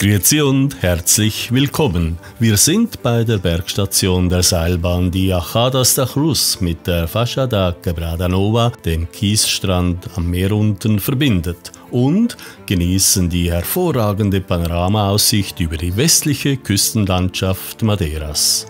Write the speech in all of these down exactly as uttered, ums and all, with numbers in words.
Grüezi und herzlich willkommen. Wir sind bei der Bergstation der Seilbahn die Ajadas da Cruz mit der Faixa da Quebrada Nova, dem Kiesstrand am Meer unten, verbindet und genießen die hervorragende Panoramaaussicht über die westliche Küstenlandschaft Madeiras.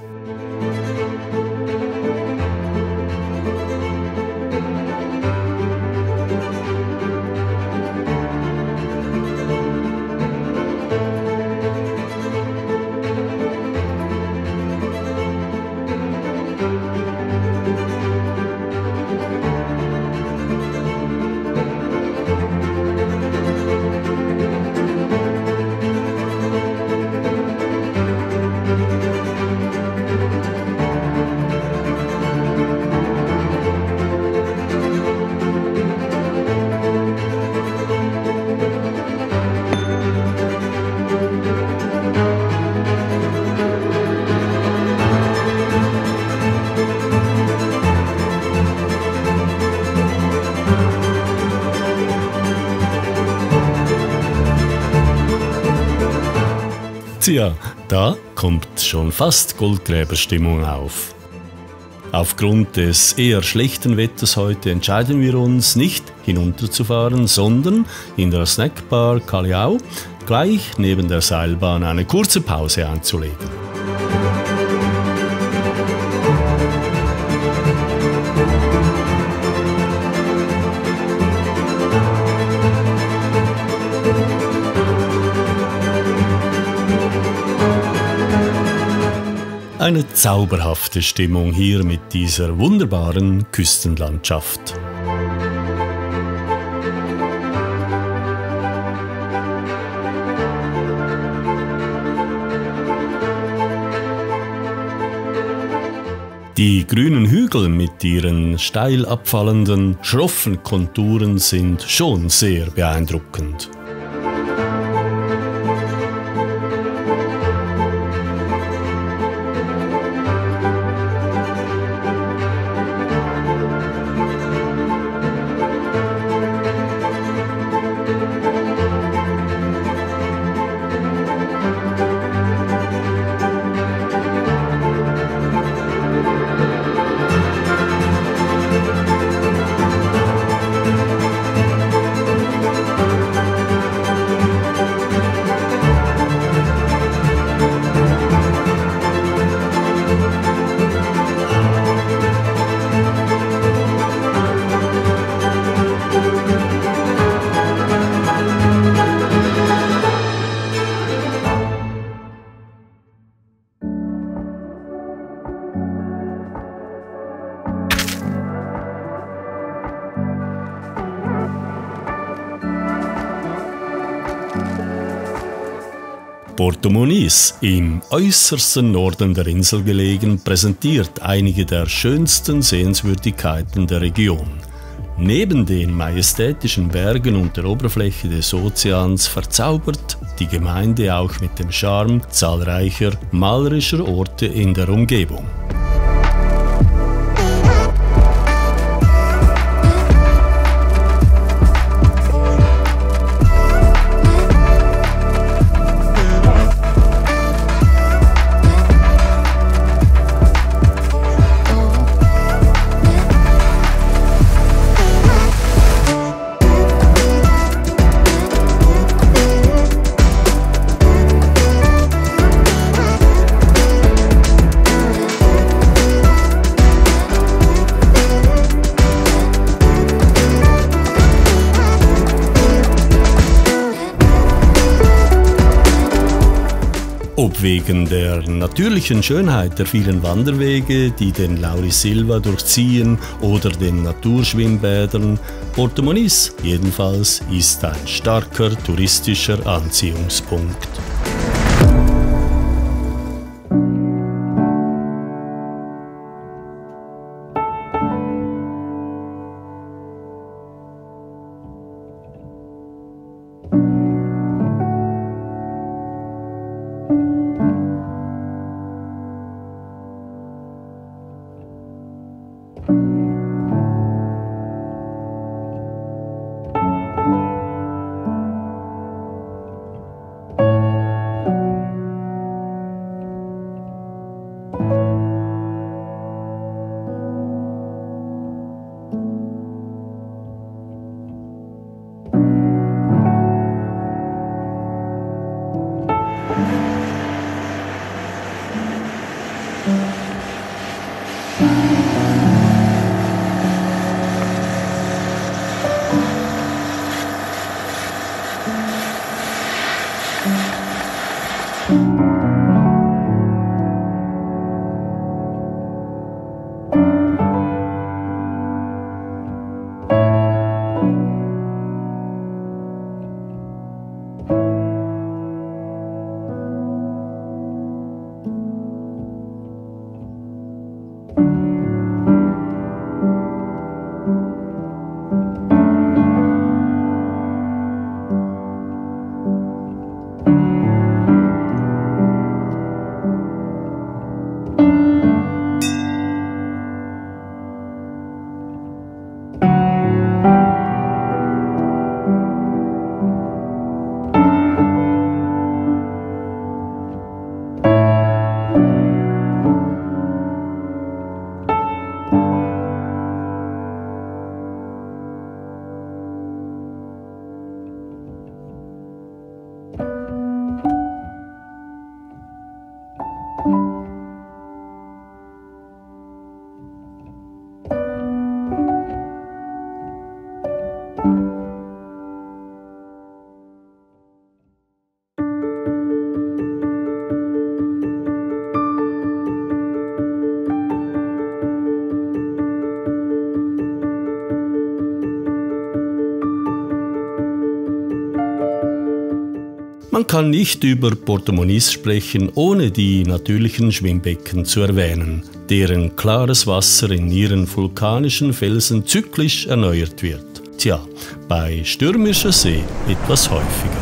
Tja, da kommt schon fast Goldgräberstimmung auf. Aufgrund des eher schlechten Wetters heute entscheiden wir uns, nicht hinunterzufahren, sondern in der Snackbar Callao gleich neben der Seilbahn eine kurze Pause einzulegen. Eine zauberhafte Stimmung hier mit dieser wunderbaren Küstenlandschaft. Die grünen Hügel mit ihren steil abfallenden, schroffen Konturen sind schon sehr beeindruckend. Porto Muniz, im äußersten Norden der Insel gelegen, präsentiert einige der schönsten Sehenswürdigkeiten der Region. Neben den majestätischen Bergen und der Oberfläche des Ozeans verzaubert die Gemeinde auch mit dem Charme zahlreicher malerischer Orte in der Umgebung. Ob wegen der natürlichen Schönheit der vielen Wanderwege, die den Lauri Silva durchziehen, oder den Naturschwimmbädern, Porto Muniz jedenfalls ist ein starker touristischer Anziehungspunkt. Man kann nicht über Porto Moniz sprechen, ohne die natürlichen Schwimmbecken zu erwähnen, deren klares Wasser in ihren vulkanischen Felsen zyklisch erneuert wird. Tja, bei stürmischer See etwas häufiger.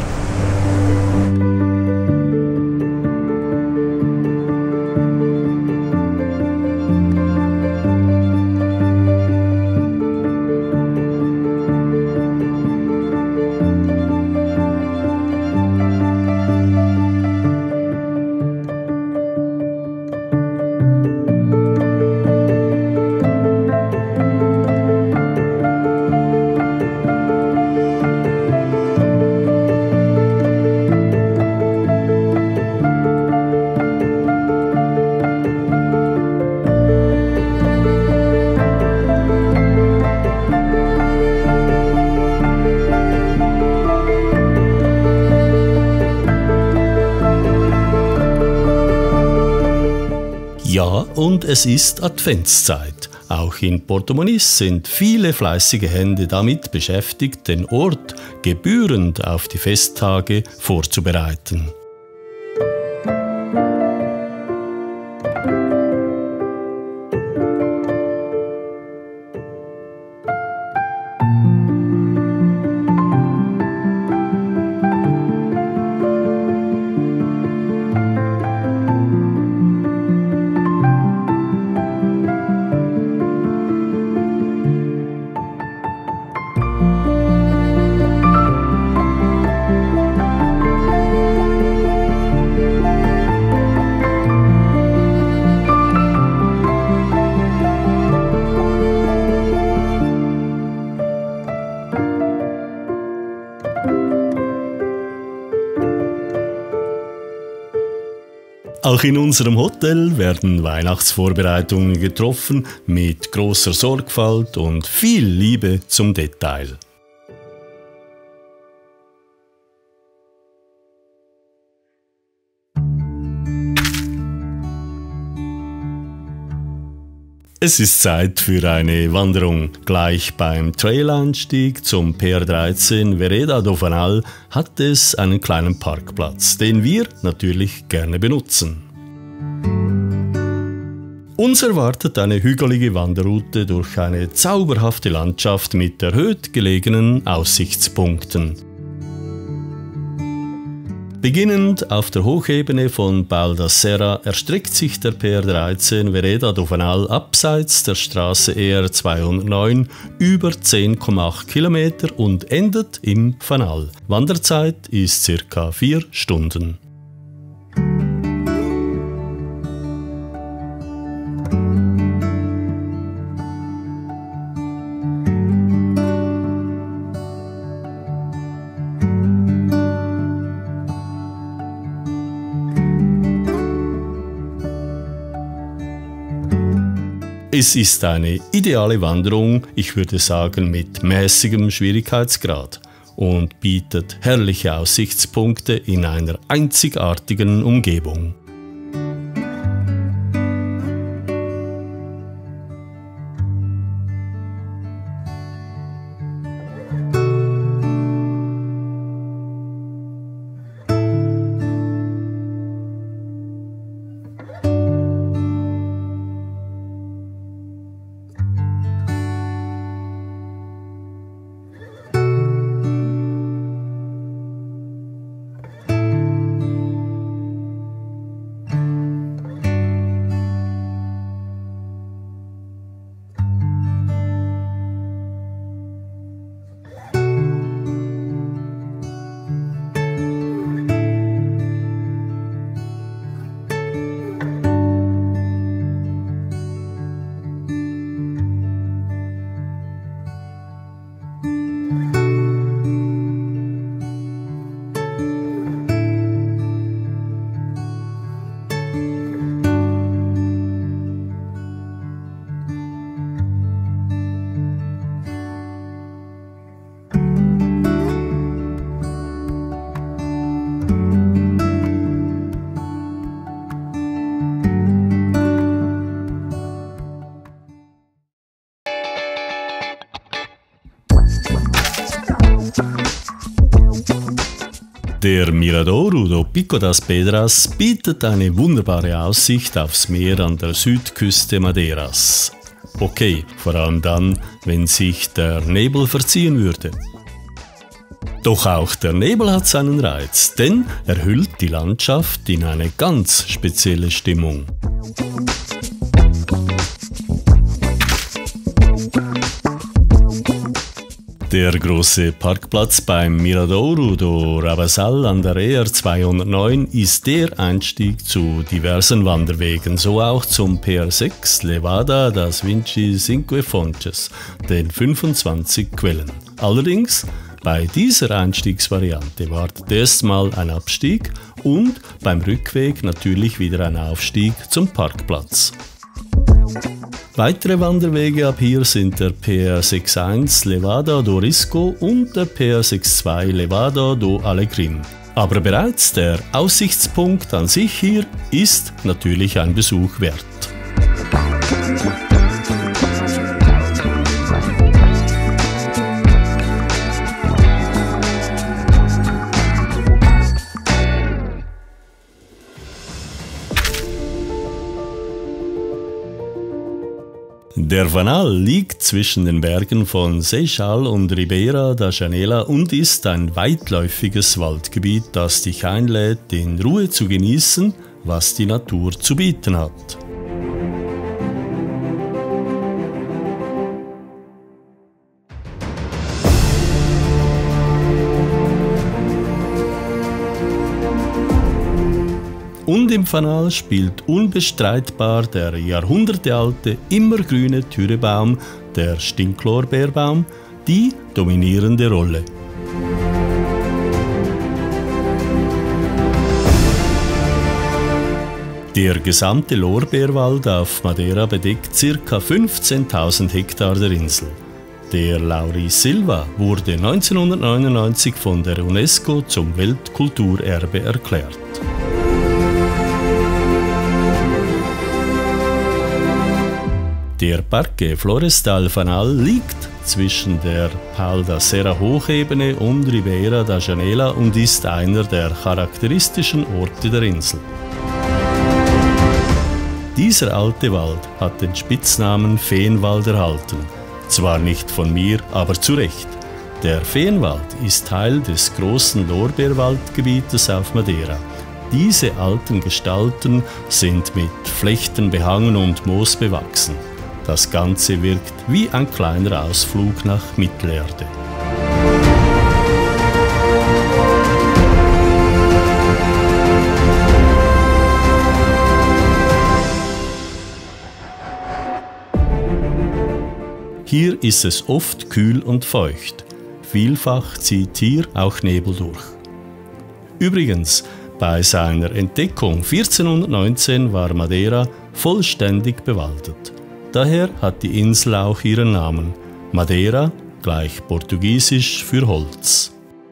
Ja, und es ist Adventszeit. Auch in Porto Moniz sind viele fleißige Hände damit beschäftigt, den Ort gebührend auf die Festtage vorzubereiten. Auch in unserem Hotel werden Weihnachtsvorbereitungen getroffen mit großer Sorgfalt und viel Liebe zum Detail. Es ist Zeit für eine Wanderung. Gleich beim Trailanstieg zum P R dreizehn Vereda do Fanal hat es einen kleinen Parkplatz, den wir natürlich gerne benutzen. Uns erwartet eine hügelige Wanderroute durch eine zauberhafte Landschaft mit erhöht gelegenen Aussichtspunkten. Beginnend auf der Hochebene von Val da Serra erstreckt sich der P R dreizehn Vereda do Fanal abseits der Straße E R zweihundertneun über zehn Komma acht Kilometer und endet im Fanal. Wanderzeit ist circa vier Stunden. Es ist eine ideale Wanderung, ich würde sagen mit mäßigem Schwierigkeitsgrad, und bietet herrliche Aussichtspunkte in einer einzigartigen Umgebung. Der Mirador do Pico das Pedras bietet eine wunderbare Aussicht aufs Meer an der Südküste Madeiras. Okay, vor allem dann, wenn sich der Nebel verziehen würde. Doch auch der Nebel hat seinen Reiz, denn er hüllt die Landschaft in eine ganz spezielle Stimmung. Der große Parkplatz beim Miradouro do Ravasal an der E R zweihundertneun ist der Einstieg zu diversen Wanderwegen, so auch zum P R sechs Levada das Vinci Cinque Fontes, den fünfundzwanzig Quellen. Allerdings, bei dieser Einstiegsvariante wartet erstmal ein Abstieg und beim Rückweg natürlich wieder ein Aufstieg zum Parkplatz. Weitere Wanderwege ab hier sind der P R sechs eins Levada do Risco und der P R sechs zwei Levada do Alecrim. Aber bereits der Aussichtspunkt an sich hier ist natürlich ein Besuch wert. Der Vanal liegt zwischen den Bergen von Seixal und Ribeira da Janela und ist ein weitläufiges Waldgebiet, das dich einlädt, in Ruhe zu genießen, was die Natur zu bieten hat. Und im Fanal spielt unbestreitbar der jahrhundertealte, immergrüne Thürebaum, der Stinklorbeerbaum, die dominierende Rolle. Der gesamte Lorbeerwald auf Madeira bedeckt ca. fünfzehntausend Hektar der Insel. Der Lauri Silva wurde neunzehnhundertneunundneunzig von der UNESCO zum Weltkulturerbe erklärt. Der Parque Florestal Fanal liegt zwischen der Pal da Serra Hochebene und Ribeira da Janela und ist einer der charakteristischen Orte der Insel. Dieser alte Wald hat den Spitznamen Feenwald erhalten. Zwar nicht von mir, aber zu Recht. Der Feenwald ist Teil des großen Lorbeerwaldgebietes auf Madeira. Diese alten Gestalten sind mit Flechten behangen und Moos bewachsen. Das Ganze wirkt wie ein kleiner Ausflug nach Mittelerde. Hier ist es oft kühl und feucht. Vielfach zieht hier auch Nebel durch. Übrigens, bei seiner Entdeckung vierzehnhundertneunzehn war Madeira vollständig bewaldet. Daher hat die Insel auch ihren Namen. Madeira gleich Portugiesisch für Holz.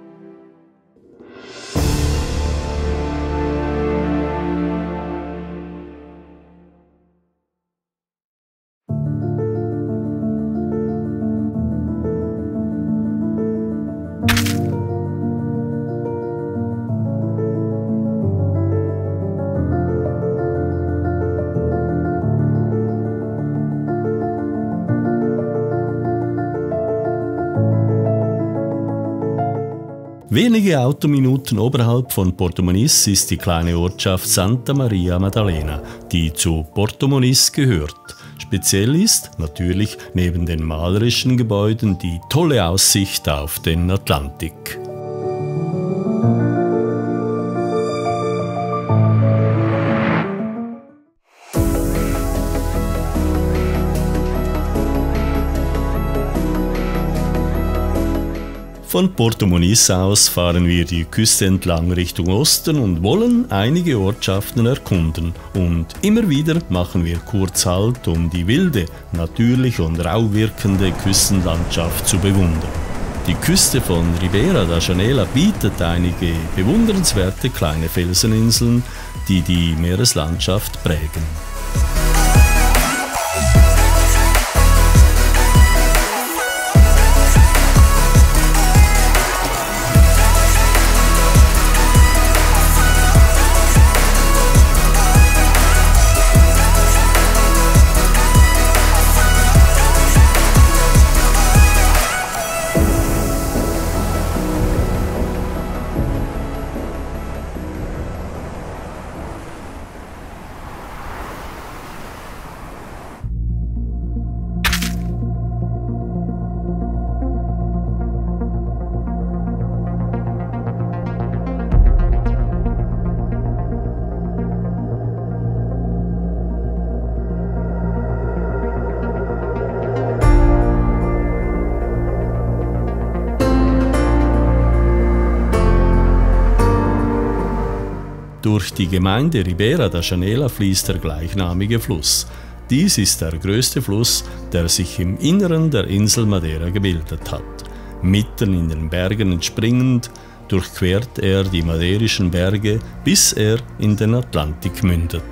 Wenige Autominuten oberhalb von Porto Moniz ist die kleine Ortschaft Santa Maria Maddalena, die zu Porto Moniz gehört. Speziell ist natürlich neben den malerischen Gebäuden die tolle Aussicht auf den Atlantik. Von Porto Moniz aus fahren wir die Küste entlang Richtung Osten und wollen einige Ortschaften erkunden. Und immer wieder machen wir kurz Halt, um die wilde, natürlich und rau wirkende Küstenlandschaft zu bewundern. Die Küste von Ribeira da Janela bietet einige bewundernswerte kleine Felseninseln, die die Meereslandschaft prägen. Durch die Gemeinde Ribeira da Janela fließt der gleichnamige Fluss. Dies ist der größte Fluss, der sich im Inneren der Insel Madeira gebildet hat. Mitten in den Bergen entspringend, durchquert er die maderischen Berge, bis er in den Atlantik mündet.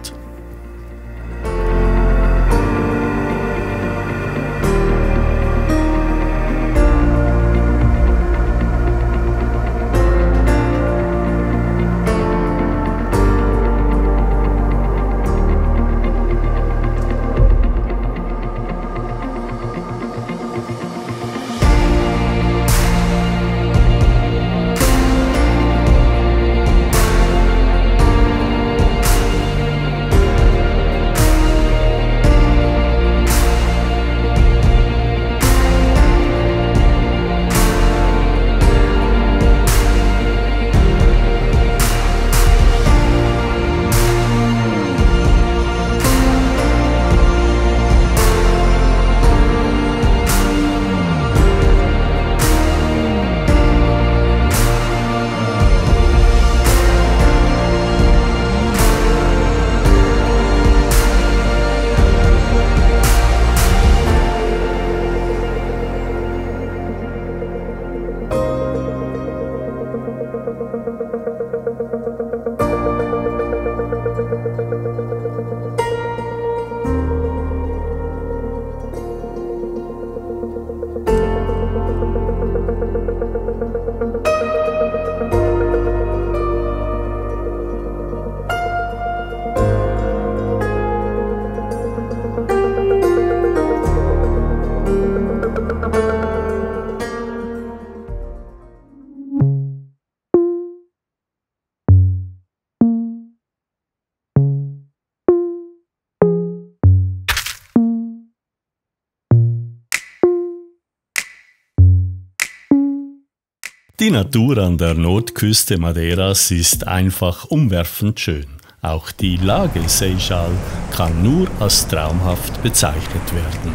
Die Natur an der Nordküste Madeiras ist einfach umwerfend schön. Auch die Lage Seixal kann nur als traumhaft bezeichnet werden.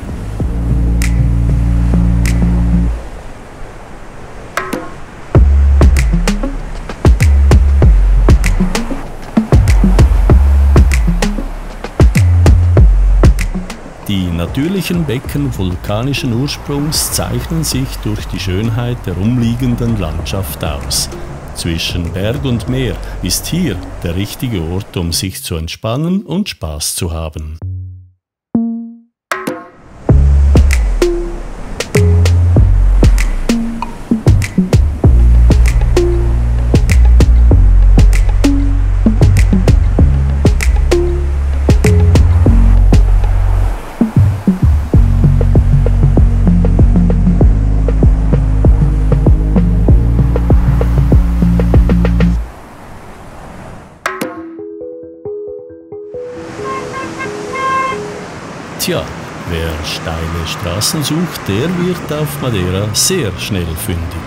Die natürlichen Becken vulkanischen Ursprungs zeichnen sich durch die Schönheit der umliegenden Landschaft aus. Zwischen Berg und Meer ist hier der richtige Ort, um sich zu entspannen und Spaß zu haben. Tja, wer steile Straßen sucht, der wird auf Madeira sehr schnell fündig.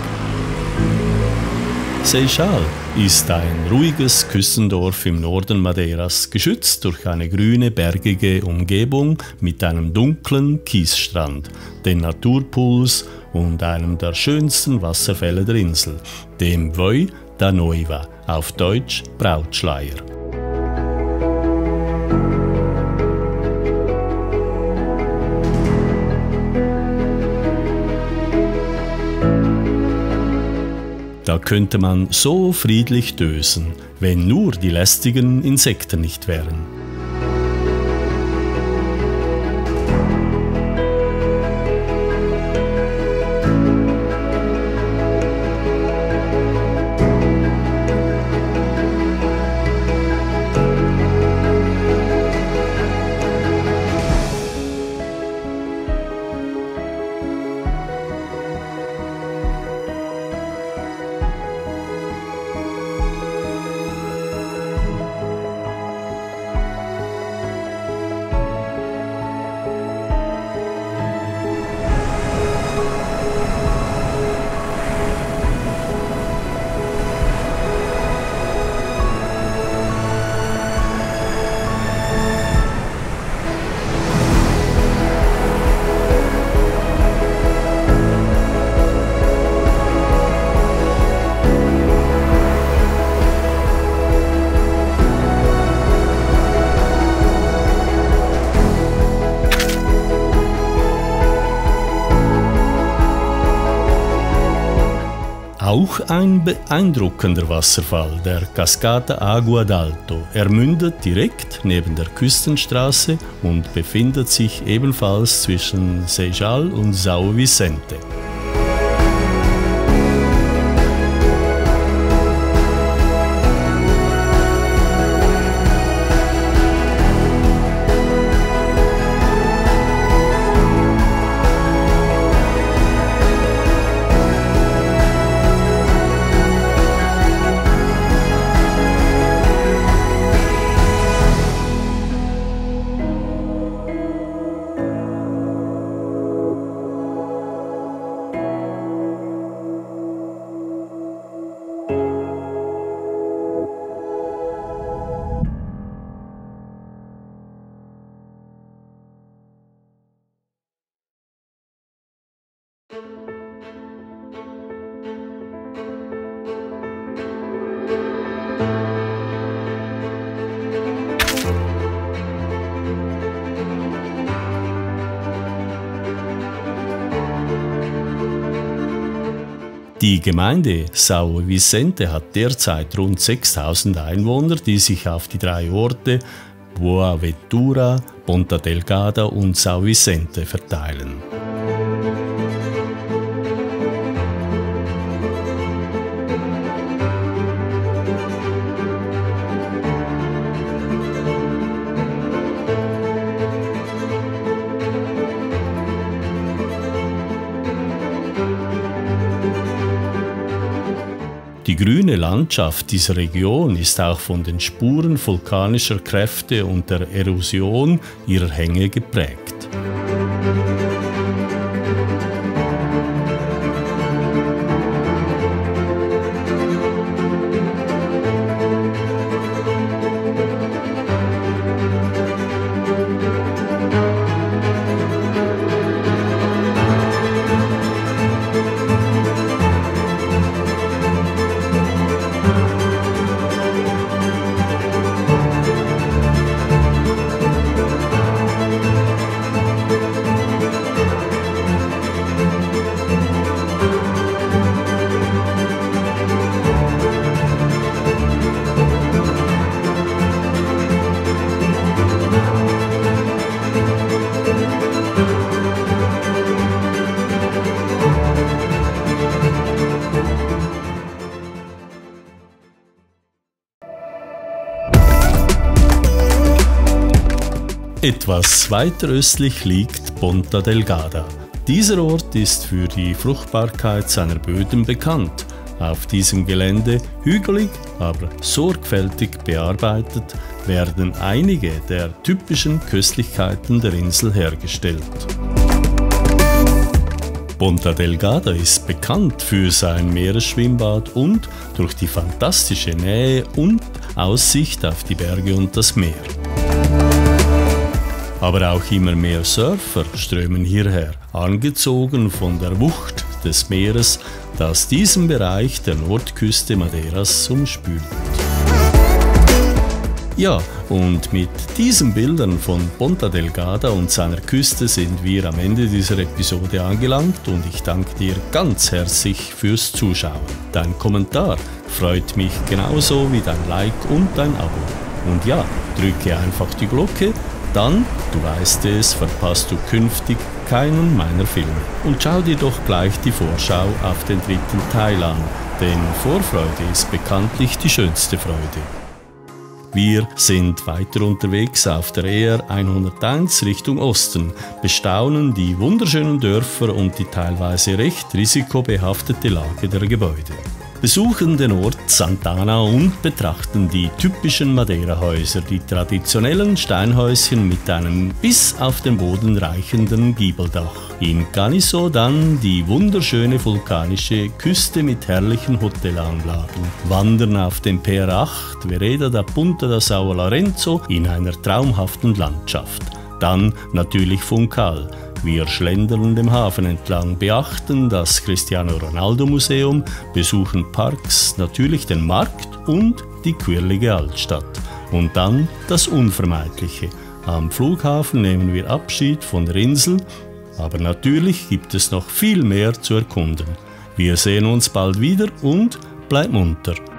Seixal ist ein ruhiges Küstendorf im Norden Madeiras, geschützt durch eine grüne, bergige Umgebung mit einem dunklen Kiesstrand, den Naturpools und einem der schönsten Wasserfälle der Insel, dem Voi da Noiva, auf Deutsch Brautschleier. Da könnte man so friedlich dösen, wenn nur die lästigen Insekten nicht wären. Auch ein beeindruckender Wasserfall, der Cascata Agua d'Alto. Er mündet direkt neben der Küstenstraße und befindet sich ebenfalls zwischen Seixal und São Vicente. Die Gemeinde São Vicente hat derzeit rund sechstausend Einwohner, die sich auf die drei Orte Boa Ventura, Ponta Delgada und São Vicente verteilen. Die grüne Landschaft dieser Region ist auch von den Spuren vulkanischer Kräfte und der Erosion ihrer Hänge geprägt. Etwas weiter östlich liegt Ponta Delgada. Dieser Ort ist für die Fruchtbarkeit seiner Böden bekannt. Auf diesem Gelände, hügelig, aber sorgfältig bearbeitet, werden einige der typischen Köstlichkeiten der Insel hergestellt. Ponta Delgada ist bekannt für sein Meeresschwimmbad und durch die fantastische Nähe und Aussicht auf die Berge und das Meer. Aber auch immer mehr Surfer strömen hierher, angezogen von der Wucht des Meeres, das diesen Bereich der Nordküste Madeiras umspült. Ja, und mit diesen Bildern von Ponta Delgada und seiner Küste sind wir am Ende dieser Episode angelangt und ich danke dir ganz herzlich fürs Zuschauen. Dein Kommentar freut mich genauso wie dein Like und dein Abo. Und ja, drücke einfach die Glocke, dann, du weißt es, verpasst du künftig keinen meiner Filme. Und schau dir doch gleich die Vorschau auf den dritten Teil an, denn Vorfreude ist bekanntlich die schönste Freude. Wir sind weiter unterwegs auf der E R hunderteins Richtung Osten, bestaunen die wunderschönen Dörfer und die teilweise recht risikobehaftete Lage der Gebäude. Besuchen den Ort Santana und betrachten die typischen Madeira-Häuser, die traditionellen Steinhäuschen mit einem bis auf den Boden reichenden Giebeldach. In Caniço dann die wunderschöne vulkanische Küste mit herrlichen Hotelanlagen. Wandern auf dem P R acht Vereda da Punta da São Lourenço in einer traumhaften Landschaft. Dann natürlich Funchal. Wir schlendern dem Hafen entlang, beachten das Cristiano Ronaldo Museum, besuchen Parks, natürlich den Markt und die quirlige Altstadt. Und dann das Unvermeidliche. Am Flughafen nehmen wir Abschied von der Insel, aber natürlich gibt es noch viel mehr zu erkunden. Wir sehen uns bald wieder und bleib munter.